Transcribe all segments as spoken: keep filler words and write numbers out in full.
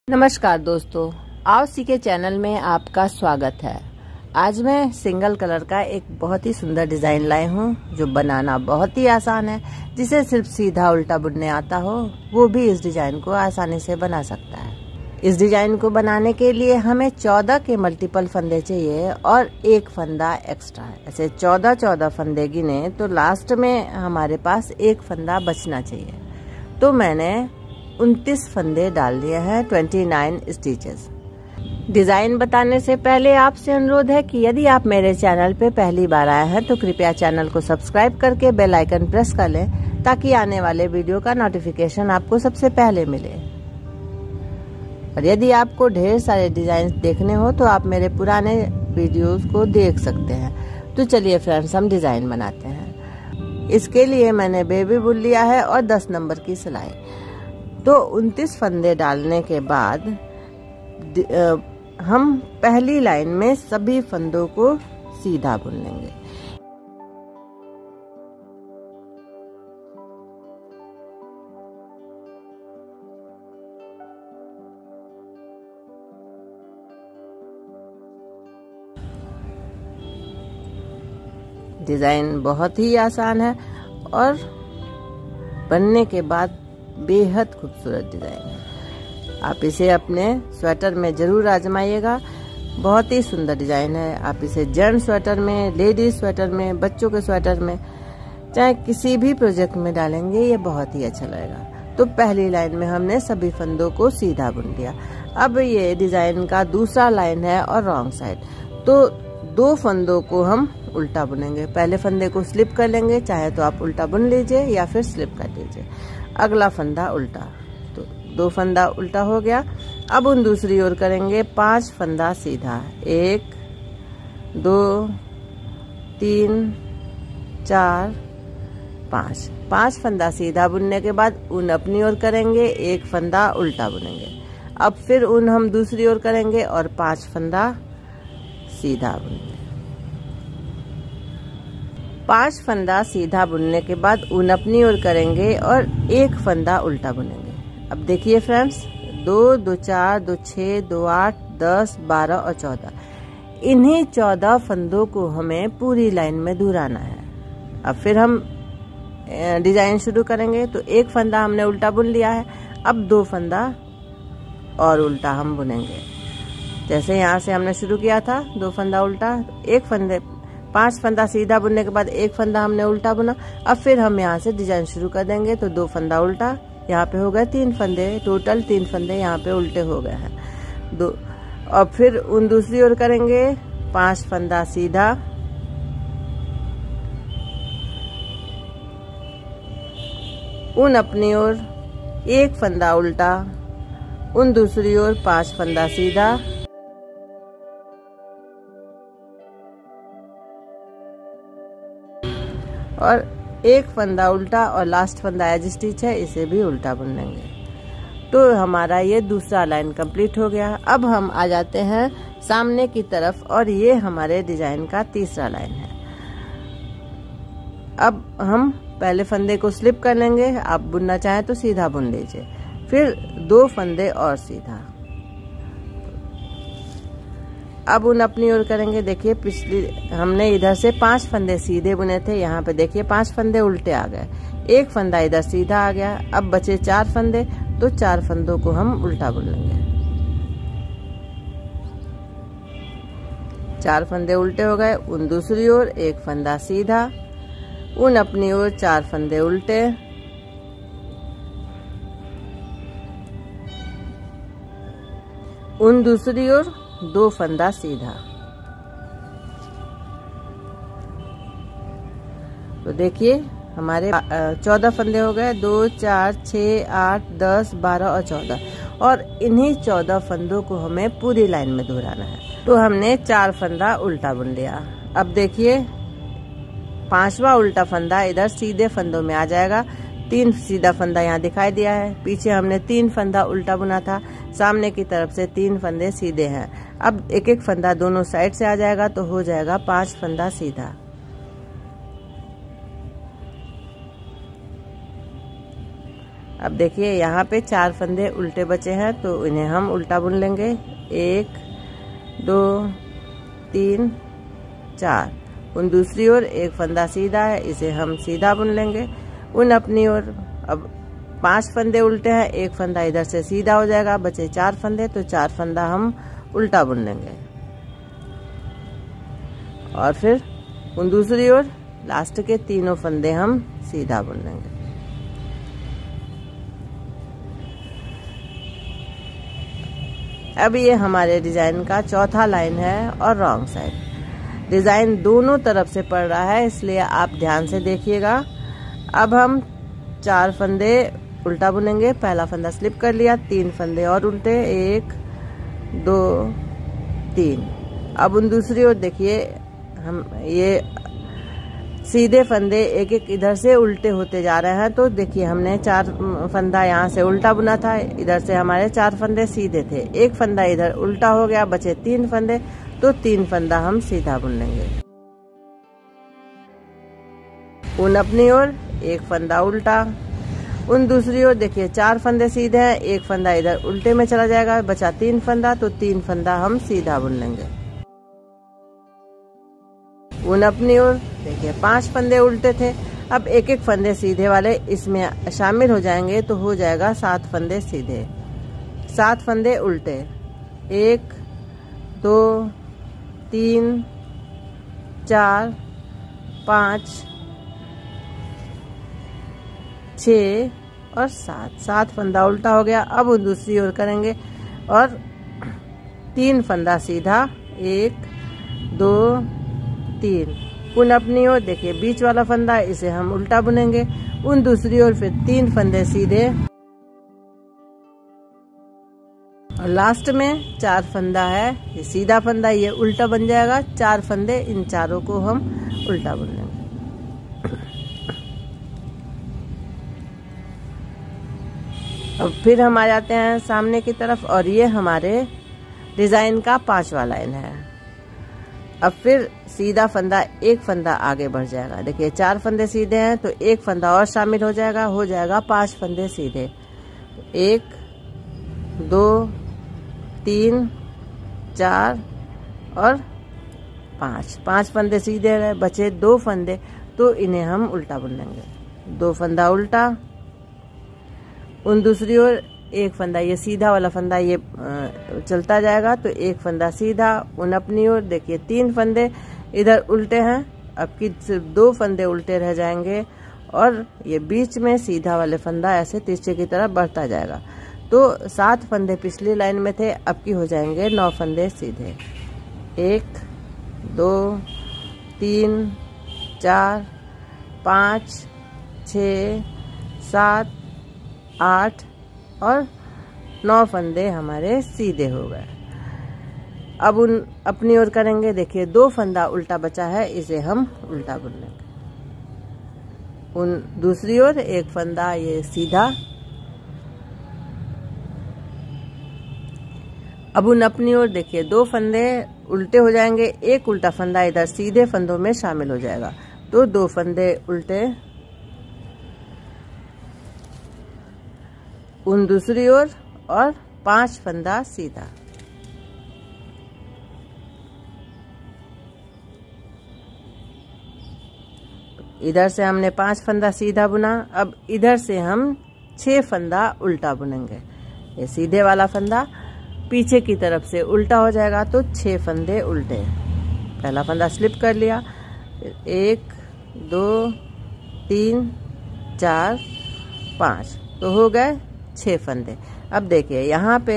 नमस्कार दोस्तों, आओ सीखे चैनल में आपका स्वागत है। आज मैं सिंगल कलर का एक बहुत ही सुंदर डिजाइन लाई हूँ जो बनाना बहुत ही आसान है। जिसे सिर्फ सीधा उल्टा बुनने आता हो वो भी इस डिजाइन को आसानी से बना सकता है। इस डिजाइन को बनाने के लिए हमें चौदह के मल्टीपल फंदे चाहिए और एक फंदा एक्स्ट्रा है। ऐसे चौदह चौदह फंदे गिने तो लास्ट में हमारे पास एक फंदा बचना चाहिए। तो मैंने उनतीस फंदे डाल दिए हैं, उनतीस स्टिचेस। डिजाइन बताने से पहले आपसे अनुरोध है कि यदि आप मेरे चैनल पे पहली बार आए हैं तो कृपया चैनल को सब्सक्राइब करके बेल आइकन प्रेस कर लें ताकि आने वाले वीडियो का नोटिफिकेशन आपको सबसे पहले मिले। और यदि आपको ढेर सारे डिजाइन देखने हो तो आप मेरे पुराने वीडियोस को देख सकते हैं। तो चलिए फ्रेंड्स, हम डिजाइन बनाते हैं। इसके लिए मैंने बेबी बुन लिया है और दस नंबर की सिलाई। तो उनतीस फंदे डालने के बाद हम पहली लाइन में सभी फंदों को सीधा बुन लेंगे। डिजाइन बहुत ही आसान है और बनने के बाद बेहद खूबसूरत डिजाइन है। आप इसे अपने स्वेटर में जरूर आजमाइएगा। बहुत ही सुंदर डिजाइन है। आप इसे जेंट्स स्वेटर में, लेडीज स्वेटर में, बच्चों के स्वेटर में, चाहे किसी भी प्रोजेक्ट में डालेंगे ये बहुत ही अच्छा लगेगा। तो पहली लाइन में हमने सभी फंदों को सीधा बुन दिया। अब ये डिजाइन का दूसरा लाइन है और रॉन्ग साइड। तो दो फंदों को हम उल्टा बुनेंगे। पहले फंदे को स्लिप कर लेंगे, चाहे तो आप उल्टा बुन लीजिए या फिर स्लिप कर लीजिए। अगला फंदा उल्टा, तो दो फंदा उल्टा हो गया। अब उन दूसरी ओर करेंगे पांच फंदा सीधा। एक, दो, तीन, चार, पांच। पांच फंदा सीधा बुनने के बाद ऊन अपनी ओर करेंगे, एक फंदा उल्टा बुनेंगे। अब फिर ऊन हम दूसरी ओर करेंगे और पांच फंदा सीधा बुनेंगे। पांच फंदा सीधा बुनने के बाद ऊन अपनी ओर करेंगे और एक फंदा उल्टा बुनेंगे। अब देखिए फ्रेंड्स, दो, दो चार, दो छः, दो आठ, दस, बारह और चौदह। इन्हीं चौदह फंदों को हमें पूरी लाइन में दुहराना है। अब फिर हम डिजाइन शुरू करेंगे। तो एक फंदा हमने उल्टा बुन लिया है। अब दो फंदा और उल्टा हम बुनेंगे। जैसे यहाँ से हमने शुरू किया था, दो फंदा उल्टा, एक फंदे पांच फंदा सीधा बुनने के बाद एक फंदा हमने उल्टा बुना। अब फिर हम यहाँ से डिजाइन शुरू कर देंगे। तो दो फंदा उल्टा, यहाँ पे हो गए तीन फंदे, टोटल तीन फंदे यहाँ पे उल्टे हो गए हैं। दो, और फिर उन दूसरी ओर करेंगे पांच फंदा सीधा, उन अपनी ओर एक फंदा उल्टा, उन दूसरी ओर पांच फंदा सीधा, और एक फंदा उल्टा और लास्ट फंदा एज स्टिच है, इसे भी उल्टा बुन लेंगे। तो हमारा ये दूसरा लाइन कंप्लीट हो गया। अब हम आ जाते हैं सामने की तरफ और ये हमारे डिजाइन का तीसरा लाइन है। अब हम पहले फंदे को स्लिप कर लेंगे। आप बुनना चाहें तो सीधा बुन लीजिए। फिर दो फंदे और सीधा। अब उन अपनी ओर करेंगे। देखिए, पिछली हमने इधर से पांच फंदे सीधे बुने थे, यहाँ पे देखिए पांच फंदे उल्टे आ गए। एक फंदा इधर सीधा आ गया। अब बचे चार फंदे, तो चार फंदों को हम उल्टा बुन लेंगे। चार फंदे उल्टे हो गए। उन दूसरी ओर एक फंदा सीधा, उन अपनी ओर चार फंदे उल्टे, उन दूसरी ओर दो फंदा सीधा। तो देखिए हमारे चौदह फंदे हो गए। दो, चार, छः, आठ, दस, बारह और चौदह। और इन्हीं चौदह फंदों को हमें पूरी लाइन में दोहराना है। तो हमने चार फंदा उल्टा बुन लिया। अब देखिए पांचवा उल्टा फंदा इधर सीधे फंदों में आ जाएगा। तीन सीधा फंदा यहाँ दिखाई दिया है। पीछे हमने तीन फंदा उल्टा बुना था। सामने की तरफ से तीन फंदे सीधे हैं। अब एक एक फंदा दोनों साइड से आ जाएगा तो हो जाएगा पांच फंदा सीधा। अब देखिए यहाँ पे चार फंदे उल्टे बचे हैं तो इन्हें हम उल्टा बुन लेंगे। एक, दो, तीन, चार। उन दूसरी ओर एक फंदा सीधा है, इसे हम सीधा बुन लेंगे। उन अपनी ओर अब पांच फंदे उल्टे हैं, एक फंदा इधर से सीधा हो जाएगा, बचे चार फंदे तो चार फंदा हम उल्टा बुन लेंगे। और फिर उन दूसरी ओर लास्ट के तीनों फंदे हम सीधा बुन लेंगे। अब ये हमारे डिजाइन का चौथा लाइन है और रॉन्ग साइड। डिजाइन दोनों तरफ से पड़ रहा है, इसलिए आप ध्यान से देखिएगा। अब हम चार फंदे उल्टा बुनेंगे। पहला फंदा स्लिप कर लिया, तीन फंदे और उल्टे, एक, दो, तीन। अब उन दूसरी ओर देखिए, हम ये सीधे फंदे एक एक इधर से उल्टे होते जा रहे हैं। तो देखिए हमने चार फंदा यहाँ से उल्टा बुना था, इधर से हमारे चार फंदे सीधे थे, एक फंदा इधर उल्टा हो गया, बचे तीन फंदे तो तीन फंदा हम सीधा बुन लेंगे। उन अपनी ओर एक फंदा उल्टा, उन दूसरी ओर देखिए चार फंदे सीधे हैं, एक फंदा इधर उल्टे में चला जाएगा, बचा तीन फंदा तो तीन फंदा हम सीधा बुन लेंगे। उन अपनी ओर देखिए पांच फंदे उल्टे थे, अब एक एक फंदे सीधे वाले इसमें शामिल हो जाएंगे तो हो जाएगा सात फंदे सीधे। सात फंदे उल्टे, एक, दो, तीन, चार, पाँच, छ और सात। सात फंदा उल्टा हो गया। अब उन दूसरी ओर करेंगे और तीन फंदा सीधा, एक, दो, तीन। उन अपनी ओर देखिए बीच वाला फंदा, इसे हम उल्टा बुनेंगे। उन दूसरी ओर फिर तीन फंदे सीधे और लास्ट में चार फंदा है, ये सीधा फंदा, ये उल्टा बन जाएगा। चार फंदे, इन चारों को हम उल्टा बुन लेंगे। अब फिर हम आ जाते हैं सामने की तरफ और ये हमारे डिजाइन का पांचवा लाइन है। अब फिर सीधा फंदा, एक फंदा आगे बढ़ जाएगा। देखिए चार फंदे सीधे हैं तो एक फंदा और शामिल हो जाएगा, हो जाएगा पांच फंदे सीधे। एक, दो, तीन, चार और पांच। पांच फंदे सीधे रहे, बचे दो फंदे तो इन्हें हम उल्टा बुन लेंगे। दो फंदा उल्टा, उन दूसरी ओर एक फंदा, ये सीधा वाला फंदा ये चलता जाएगा तो एक फंदा सीधा। उन अपनी ओर देखिए तीन फंदे इधर उल्टे हैं, अब की सिर्फ दो फंदे उल्टे रह जाएंगे और ये बीच में सीधा वाले फंदा ऐसे तिरछे की तरफ बढ़ता जाएगा। तो सात फंदे पिछली लाइन में थे, अब की हो जाएंगे नौ फंदे सीधे। एक, दो, तीन, चार, पाँच, छ, सात, आठ और नौ फंदे हमारे सीधे हो गए। अब उन अपनी ओर करेंगे। देखिए दो फंदा उल्टा बचा है, इसे हम उल्टा बुन लेंगे। उन दूसरी ओर एक फंदा ये सीधा। अब उन अपनी ओर देखिए दो फंदे उल्टे हो जाएंगे, एक उल्टा फंदा इधर सीधे फंदों में शामिल हो जाएगा तो दो फंदे उल्टे। उन दूसरी ओर और पांच फंदा सीधा। इधर से हमने पांच फंदा सीधा बुना, अब इधर से हम छह फंदा उल्टा बुनेंगे। ये सीधे वाला फंदा पीछे की तरफ से उल्टा हो जाएगा तो छह फंदे उल्टे। पहला फंदा स्लिप कर लिया, एक, दो, तीन, चार, पाँच तो हो गए छह फंदे। अब देखिए यहाँ पे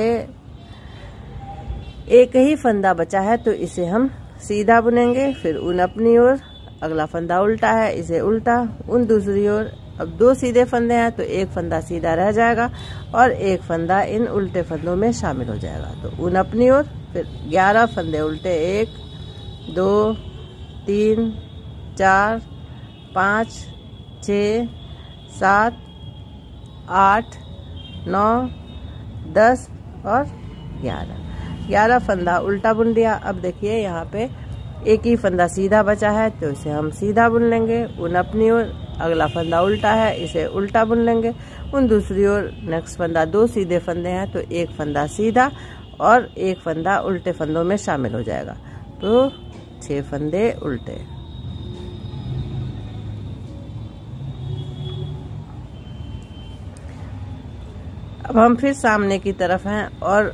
एक ही फंदा बचा है तो इसे हम सीधा बुनेंगे। फिर उन अपनी ओर अगला फंदा उल्टा है, इसे उल्टा। उन दूसरी ओर अब दो सीधे फंदे हैं तो एक फंदा सीधा रह जाएगा और एक फंदा इन उल्टे फंदों में शामिल हो जाएगा। तो उन अपनी ओर फिर ग्यारह फंदे उल्टे, एक, दो, तीन, चार, पाँच, छ, सात, आठ, नौ, दस और ग्यारह। ग्यारह फंदा उल्टा बुन दिया। अब देखिए यहाँ पे एक ही फंदा सीधा बचा है तो इसे हम सीधा बुन लेंगे। उन अपनी ओर अगला फंदा उल्टा है, इसे उल्टा बुन लेंगे। उन दूसरी ओर नेक्स्ट फंदा, दो सीधे फंदे हैं तो एक फंदा सीधा और एक फंदा उल्टे फंदों में शामिल हो जाएगा, तो छह फंदे उल्टे। अब हम फिर सामने की तरफ हैं और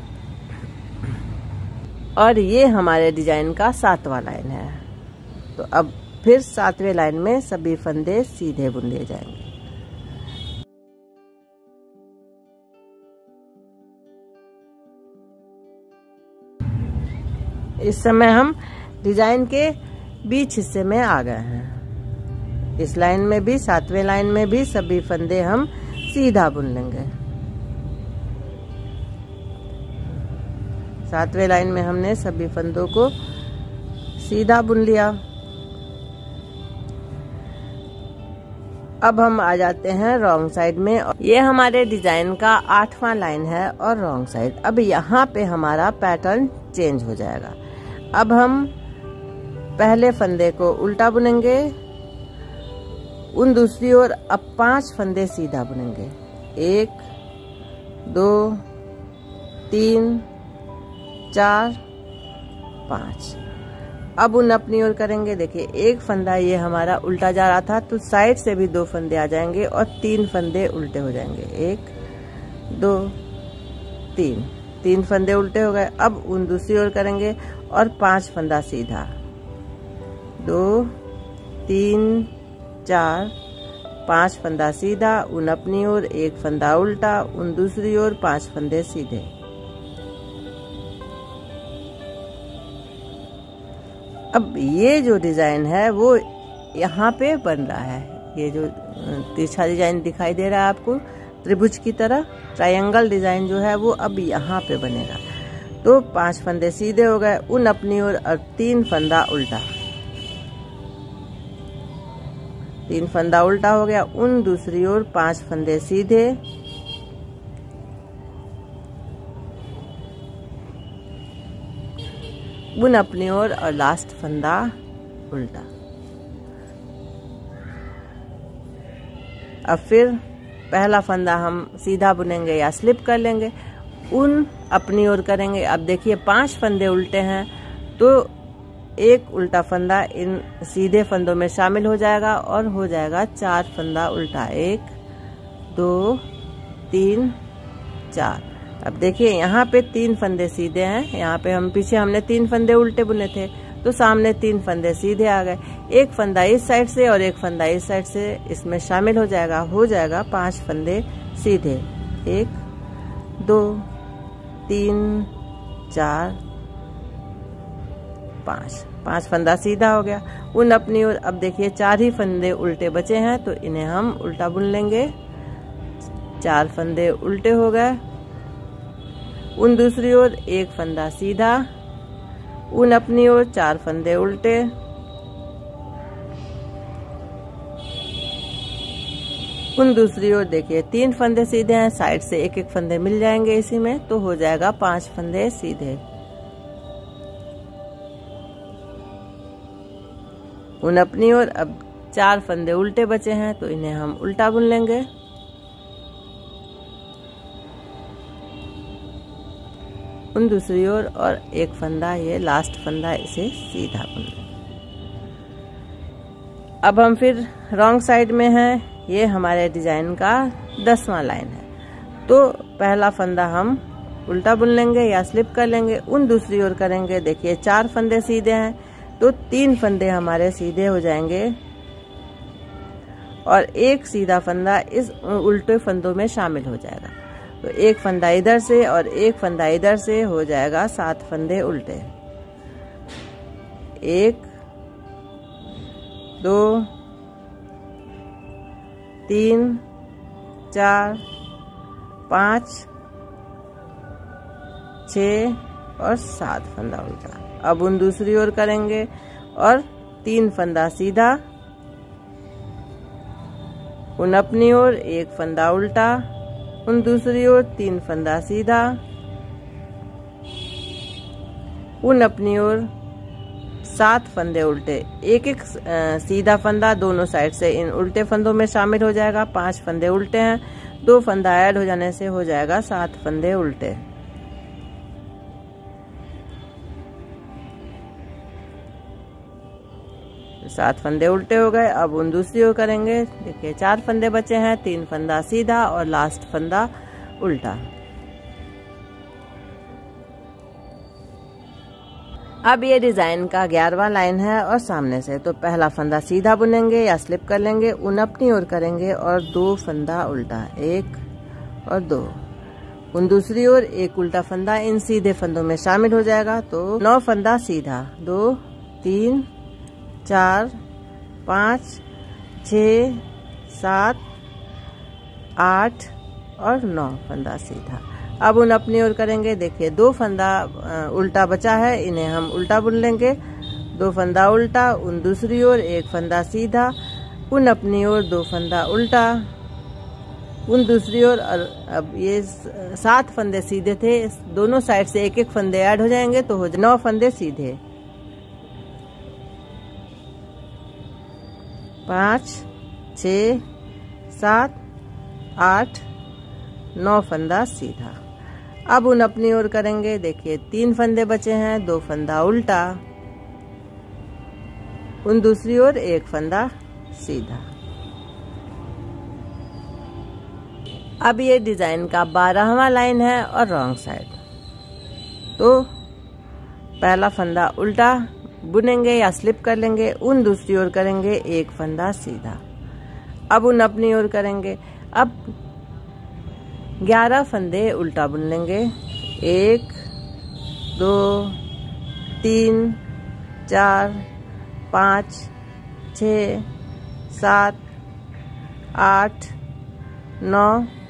और ये हमारे डिजाइन का सातवां लाइन है। तो अब फिर सातवें लाइन में सभी फंदे सीधे बुन लिए जाएंगे। इस समय हम डिजाइन के बीच हिस्से में आ गए हैं। इस लाइन में भी, सातवें लाइन में भी सभी फंदे हम सीधा बुन लेंगे। सातवें लाइन में हमने सभी फंदों को सीधा बुन लिया। अब हम आ जाते हैं रॉन्ग साइड में। ये हमारे डिजाइन का आठवां लाइन है और रॉन्ग साइड। अब यहाँ पे हमारा पैटर्न चेंज हो जाएगा। अब हम पहले फंदे को उल्टा बुनेंगे, उन दूसरी ओर अब पांच फंदे सीधा बुनेंगे। एक, दो, तीन, चार, पांच। अब उन अपनी ओर करेंगे। देखिए एक फंदा ये हमारा उल्टा जा रहा था, तो साइड से भी दो फंदे आ जाएंगे और तीन फंदे उल्टे हो जाएंगे। एक, दो, तीन, तीन फंदे उल्टे हो गए। अब उन दूसरी ओर करेंगे और पांच फंदा सीधा। दो, तीन, चार, पांच फंदा सीधा, उन अपनी ओर एक फंदा उल्टा, उन दूसरी ओर पांच फंदे सीधे। अब ये जो डिजाइन है वो यहाँ पे बन रहा है। ये जो तिरछा डिजाइन दिखाई दे रहा है आपको त्रिभुज की तरह, ट्रायंगल डिजाइन जो है वो अब यहाँ पे बनेगा। तो पांच फंदे सीधे हो गए, उन अपनी ओर और तीन फंदा उल्टा। तीन फंदा उल्टा हो गया, उन दूसरी ओर पांच फंदे सीधे। उन अपनी ओर और लास्ट फंदा उल्टा। अब फिर पहला फंदा हम सीधा बुनेंगे या स्लिप कर लेंगे, उन अपनी ओर करेंगे। अब देखिए पांच फंदे उल्टे हैं तो एक उल्टा फंदा इन सीधे फंदों में शामिल हो जाएगा और हो जाएगा चार फंदा उल्टा। एक, दो, तीन, चार। अब देखिए यहाँ पे तीन फंदे सीधे हैं, यहाँ पे हम पीछे हमने तीन फंदे उल्टे बुने थे तो सामने तीन फंदे सीधे आ गए। एक फंदा इस साइड से और एक फंदा इस साइड से इसमें शामिल हो जाएगा, हो जाएगा पांच फंदे सीधे। एक, दो, तीन, चार, पांच, पांच फंदा सीधा हो गया। उन अपनी ओर अब देखिए चार ही फंदे उल्टे बचे हैं तो इन्हें हम उल्टा बुन लेंगे। चार फंदे उल्टे हो गए, उन दूसरी ओर एक फंदा सीधा, उन अपनी ओर चार फंदे उल्टे। उन दूसरी ओर देखिए तीन फंदे सीधे हैं, साइड से एक एक फंदे मिल जाएंगे इसी में, तो हो जाएगा पांच फंदे सीधे। उन अपनी ओर अब चार फंदे उल्टे बचे हैं तो इन्हें हम उल्टा बुन लेंगे। उन दूसरी ओर और एक फंदा, ये लास्ट फंदा, इसे सीधा बुन लेंगे। अब हम फिर रॉन्ग साइड में हैं। ये हमारे डिजाइन का दसवां लाइन है। तो पहला फंदा हम उल्टा बुन लेंगे या स्लिप कर लेंगे, उन दूसरी ओर करेंगे। देखिए चार फंदे सीधे हैं तो तीन फंदे हमारे सीधे हो जाएंगे और एक सीधा फंदा इस उल्टे फंदों में शामिल हो जाएगा। तो एक फंदा इधर से और एक फंदा इधर से, हो जाएगा सात फंदे उल्टे। एक, दो, तीन, चार, पाँच, छः और सात फंदा उल्टा। अब उन दूसरी ओर करेंगे और तीन फंदा सीधा, उन अपनी ओर एक फंदा उल्टा, उन दूसरी ओर तीन फंदा सीधा, उन अपनी ओर सात फंदे उल्टे, एक एक सीधा फंदा दोनों साइड से इन उल्टे फंदों में शामिल हो जाएगा। पांच फंदे उल्टे हैं, दो फंदा ऐड हो जाने से हो जाएगा सात फंदे उल्टे। सात फंदे उल्टे हो गए। अब उन दूसरी ओर करेंगे। देखिए चार फंदे बचे हैं, तीन फंदा सीधा और लास्ट फंदा उल्टा। अब ये डिजाइन का ग्यारहवां लाइन है और सामने से तो पहला फंदा सीधा बुनेंगे या स्लिप कर लेंगे, उन अपनी ओर करेंगे और दो फंदा उल्टा, एक और दो। उन दूसरी ओर एक उल्टा फंदा इन सीधे फंदों में शामिल हो जाएगा। तो नौ फंदा सीधा, दो तीन चार पाँच छ सात आठ और नौ फंदा सीधा। अब उन अपनी ओर करेंगे। देखिए दो फंदा उल्टा बचा है, इन्हें हम उल्टा बुन लेंगे। दो फंदा उल्टा, उन दूसरी ओर एक फंदा सीधा, उन अपनी ओर दो फंदा उल्टा, उन दूसरी ओर। अब ये सात फंदे सीधे थे, दोनों साइड से एक एक फंदे ऐड हो जाएंगे तो हो जाए नौ फंदे सीधे। पाँच छ सात आठ नौ फंदा सीधा। अब उन अपनी ओर करेंगे। देखिए तीन फंदे बचे हैं, दो फंदा उल्टा, उन दूसरी ओर एक फंदा सीधा। अब ये डिजाइन का बारहवां लाइन है और रॉन्ग साइड। तो पहला फंदा उल्टा बुनेंगे या स्लिप कर लेंगे, उन दूसरी ओर करेंगे एक फंदा सीधा। अब उन अपनी ओर करेंगे। अब ग्यारह फंदे उल्टा बुन लेंगे, एक दो तीन चार पाँच छ सात आठ नौ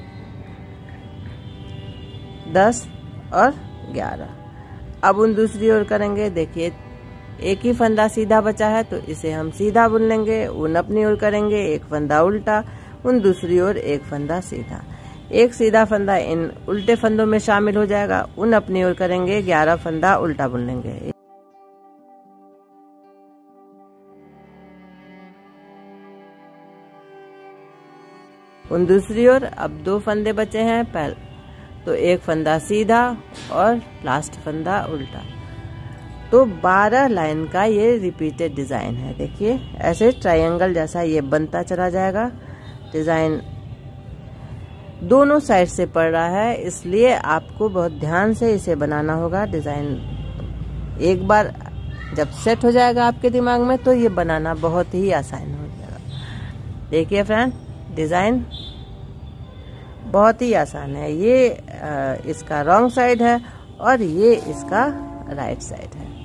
दस और ग्यारह। अब उन दूसरी ओर करेंगे। देखिए एक ही फंदा सीधा बचा है तो इसे हम सीधा बुन लेंगे, उन अपनी ओर करेंगे एक फंदा उल्टा, उन दूसरी ओर एक फंदा सीधा। एक सीधा फंदा इन उल्टे फंदों में शामिल हो जाएगा, उन अपनी ओर करेंगे, ग्यारह फंदा उल्टा बुन लेंगे। उन दूसरी ओर अब दो फंदे बचे हैं, पहले तो एक फंदा सीधा और लास्ट फंदा उल्टा। तो बारह लाइन का ये रिपीटेड डिजाइन है। देखिए ऐसे ट्रायंगल जैसा ये बनता चला जाएगा। डिजाइन दोनों साइड से पड़ रहा है, इसलिए आपको बहुत ध्यान से इसे बनाना होगा। डिजाइन एक बार जब सेट हो जाएगा आपके दिमाग में तो ये बनाना बहुत ही आसान हो जाएगा। देखिए फ्रेंड डिजाइन बहुत ही आसान है। ये इसका रॉन्ग साइड है और ये इसका राइट साइड है।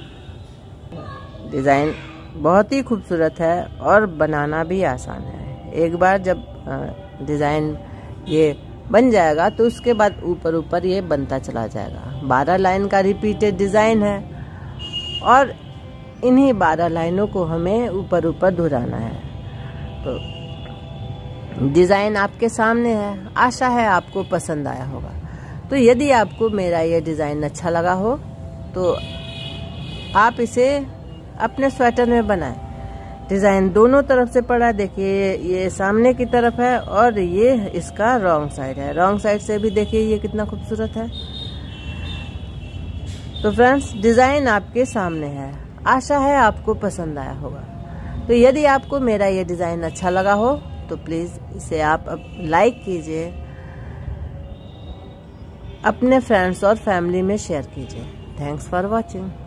डिजाइन बहुत ही खूबसूरत है और बनाना भी आसान है। एक बार जब डिजाइन ये बन जाएगा तो उसके बाद ऊपर ऊपर ये बनता चला जाएगा। बारह लाइन का रिपीटेड डिजाइन है और इन्हीं बारह लाइनों को हमें ऊपर ऊपर दोहराना है। तो डिजाइन आपके सामने है, आशा है आपको पसंद आया होगा। तो यदि आपको मेरा ये डिजाइन अच्छा लगा हो तो आप इसे अपने स्वेटर में बनाएं। डिजाइन दोनों तरफ से पड़ा, देखिए ये सामने की तरफ है और ये इसका रॉन्ग साइड है। रॉन्ग साइड से भी देखिए ये कितना खूबसूरत है। तो फ्रेंड्स डिजाइन आपके सामने है, आशा है आपको पसंद आया होगा। तो यदि आपको मेरा ये डिजाइन अच्छा लगा हो तो प्लीज इसे आप लाइक कीजिए, अपने फ्रेंड्स और फैमिली में शेयर कीजिए। Thanks for watching.